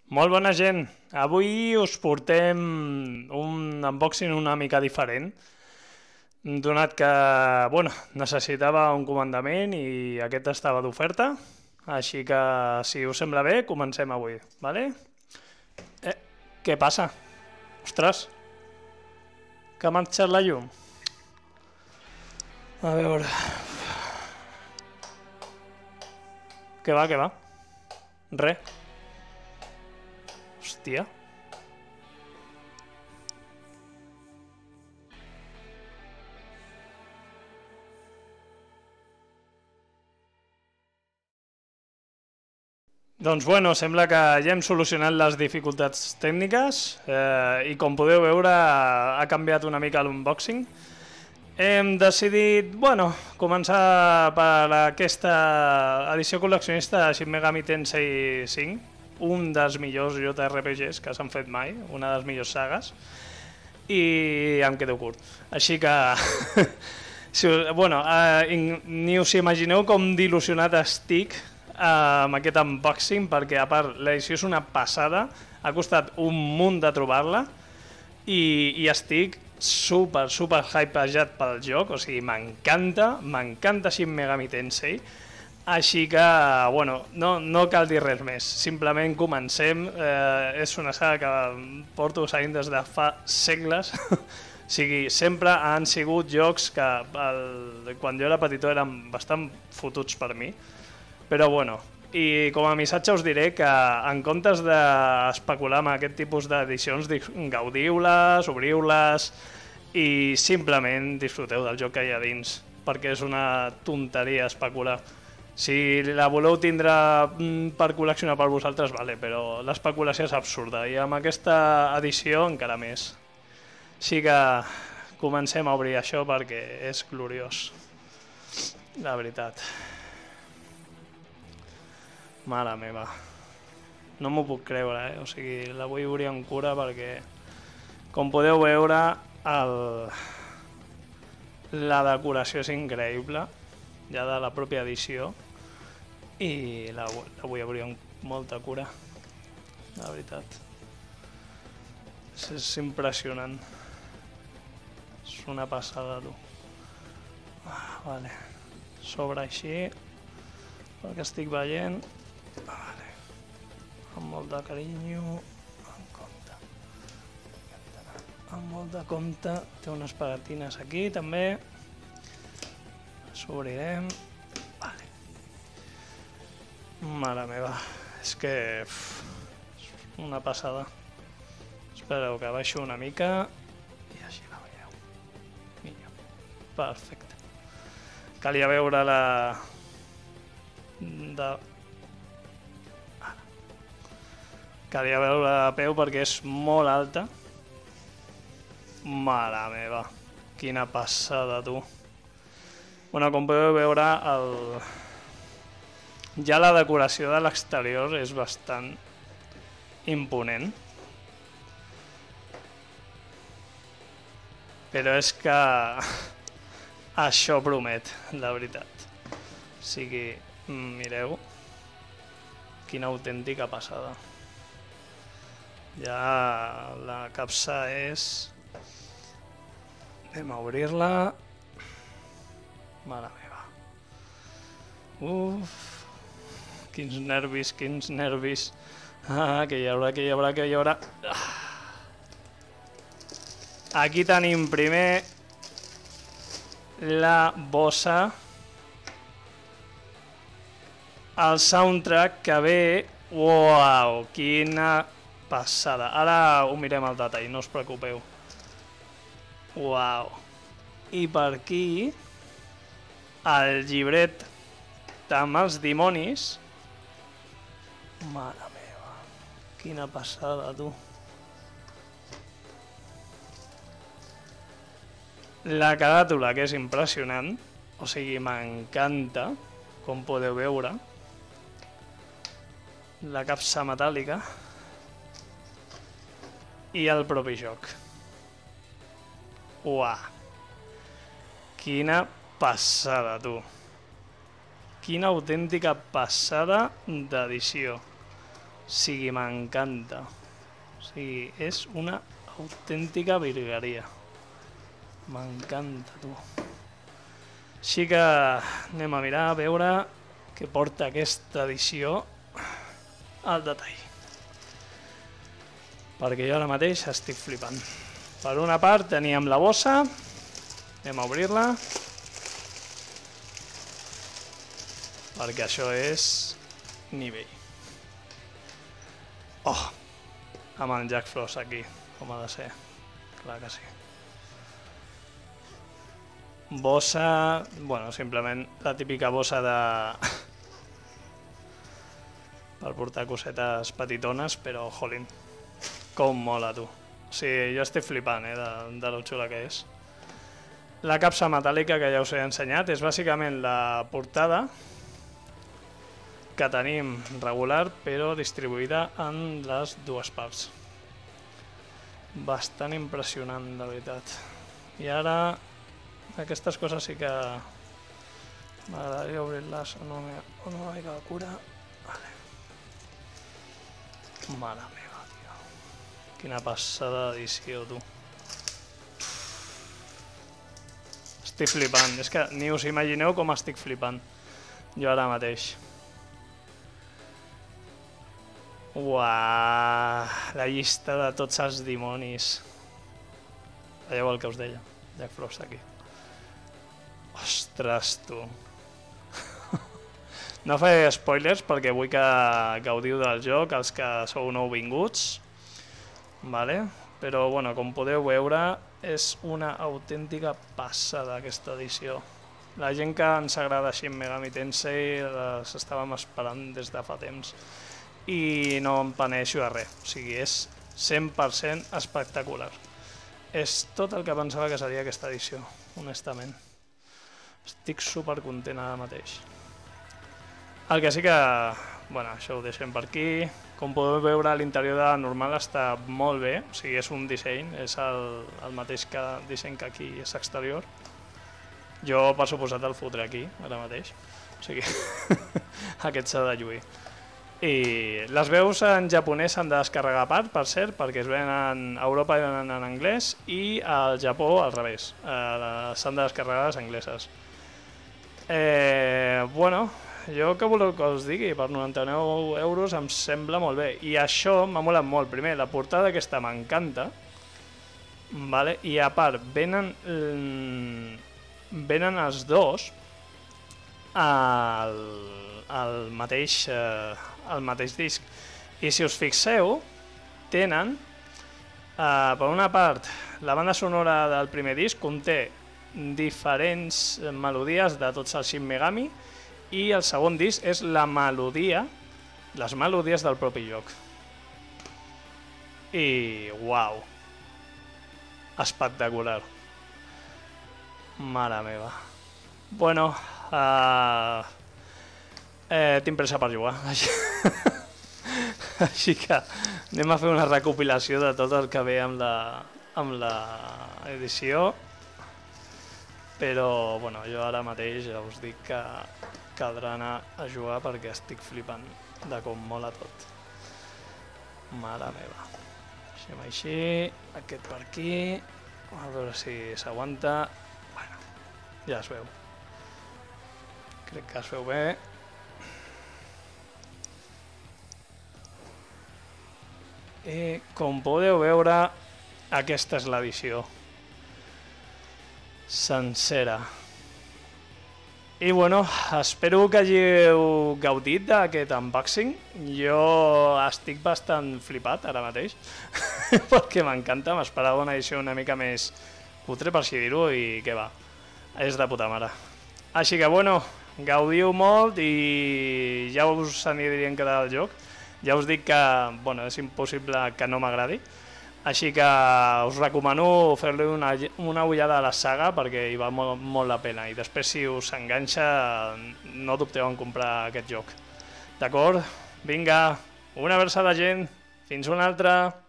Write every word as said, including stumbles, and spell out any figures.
Molt bona gent, avui us portem un unboxing una mica diferent, donat que, bueno, necessitava un comandament i aquest estava d'oferta, així que, si us sembla bé, comencem avui, vale? Eh, què passa? Ostres, que ha marxat la llum? A veure... Què va, què va? Re. Hòstia. Doncs bueno, sembla que ja hem solucionat les dificultats tècniques eh, i com podeu veure ha canviat una mica l'unboxing. Hem decidit, bueno, començar per aquesta edició col·leccionista de Shin Megami Tensei cinc, un dels millors J R P Gs que s'han fet mai, una de les millors sagues, i em quedo curt. Així que, si us, bueno, eh, ni us imagineu com d'il·lusionat estic eh, amb aquest unboxing, perquè a part l'edició és una passada, ha costat un munt de trobar-la, i, i estic super, super hypejat pel joc, o sigui, m'encanta, m'encanta Shin Megami Tensei, així que, bueno, no, no cal dir res més, simplement comencem, eh, és una saga que porto seguint des de fa segles, o sigui, sempre han sigut jocs que el, quan jo era petitó eren bastant fotuts per mi, però bueno, i com a missatge us diré que en comptes d'especular amb aquest tipus d'edicions, gaudiu-les, obriu-les i simplement disfruteu del joc que hi ha dins, perquè és una tonteria especular. Si la voleu tindre per col·leccionar per vosaltres, vale, però l'especulació és absurda i amb aquesta edició encara més. Així que comencem a obrir això perquè és gloriós, la veritat. Mare meva, no m'ho puc creure, eh? O sigui, la vull obrir amb cura perquè, com podeu veure, el... la decoració és increïble, ja de la pròpia edició, i la, la vull obrir amb molta cura, la veritat. És, és impressionant. És una passada, tu. Ah, vale. S'obre així, pel que estic veient. Vale. Amb molt de carinyo, amb compte. Amb molt de compte. Té unes pegatines aquí, també. S'obrirem. Vale. Mare meva, és que... Uf, és una passada. Espereu que baixo una mica i així la veieu. Millor. Perfecte. Calia veure la... de... Ara. Calia veure la peu perquè és molt alta. Mare meva, quina passada, tu. Bueno, com podeu veure, el... ja la decoració de l'exterior és bastant imponent. Però és que això promet, la veritat. O sigui, mireu, quina autèntica passada. Ja la capsa és... Anem a obrir-la. Mare meva. Uf, quins nervis, quins nervis. Ah, que hi haurà, que hi haurà, que hi haurà. Aquí tenim primer la bossa, el soundtrack que ve. Uau, quina passada. Ara ho mirem al detall, no us preocupeu. Uau. I per aquí el llibret amb els dimonis. Mare meva, quina passada, tu. La caràtula, que és impressionant, o sigui, m'encanta, com podeu veure. La capsa metàl·lica i el propi joc. Uah, quina passada, tu. Quina autèntica passada d'edició. O sigui, m'encanta. O sigui, és una autèntica virgueria. M'encanta, tu. Així que anem a mirar, a veure què porta aquesta edició al detall. Perquè jo ara mateix estic flipant. Per una part teníem la bossa, anem a obrir-la, perquè això és nivell. Oh, amb el Jack Frost aquí, com ha de ser, clar que sí. Bossa, bueno, simplement la típica bossa de... per portar cosetes petitones, però jolín, com mola, tu. O sigui, jo estic flipant, eh, de, de lo xula que és. La capsa metàl·lica, que ja us he ensenyat, és bàsicament la portada que tenim regular, però distribuïda en les dues parts. Bastant impressionant, de veritat. I ara, aquestes coses sí que m'agradaria obrir-les o no m'ha mica de cura. Vale. Mare meva, tio. Quina passada d'edició, tu. Estic flipant. És que ni us imagineu com estic flipant. Jo ara mateix. Uaaaa, la llista de tots els dimonis. Veieu el que us deia, Jack Frost aquí. Ostres, tu. No faré spoilers perquè vull que gaudiu del joc, els que sou nouvinguts. Vale? Però, bueno, com podeu veure, és una autèntica passada aquesta edició. La gent que ens agrada Shin Megami Tensei les estàvem esperant des de fa temps. I no em peneixo de res, o sigui, és cent per cent espectacular. És tot el que pensava que seria aquesta edició, honestament. Estic super content ara mateix. El que sí que, bueno, això ho deixem per aquí. Com podeu veure, l'interior de la normal està molt bé, o sigui, és un disseny, és el, el mateix que disseny que aquí és exterior. Jo, per suposat, el fotré aquí, ara mateix, o sigui, aquest s'ha de lluir. I les veus en japonès s'han de descarregar a part, per cert, perquè es venen a Europa i venen en anglès, i al Japó al revés, eh, s'han de descarregar les angleses. Eh, bueno, jo què voleu que us digui? Per noranta-nou euros em sembla molt bé, i això m'ha molat molt. Primer, la portada aquesta m'encanta, vale? I a part, venen, venen els dos al, al mateix... Eh, el mateix disc. I si us fixeu, tenen, eh, per una part, la banda sonora del primer disc conté diferents melodies de tots els Shin Megami i el segon disc és la melodia, les melodies del propi joc. I, uau, espectacular. Mare meva. Bueno, eh... Eh, tinc pressa per jugar, així que anem a fer una recopilació de tot el que ve amb la, amb la edició, però bueno, jo ara mateix ja us dic que caldrà anar a jugar perquè estic flipant de com mola tot. Mare meva. Deixem així, aquest per aquí, a veure si s'aguanta. Bueno, ja es veu. Crec que es veu bé. I com podeu veure, aquesta és l'edició sencera. I bueno, espero que hàgiu gaudit d'aquest unboxing. Jo estic bastant flipat ara mateix, perquè m'encanta, m'esperava una edició una mica més cutre, per així dir-ho, i què va, és de puta mare. Així que bueno, gaudiu molt i ja us anirien quedar el joc. Ja us dic que bueno, és impossible que no m'agradi, així que us recomano fer-li una, una ullada a la saga perquè hi val molt, molt la pena, i després si us enganxa no dubteu en comprar aquest joc. D'acord? Vinga, una abraçada, gent, fins una altra!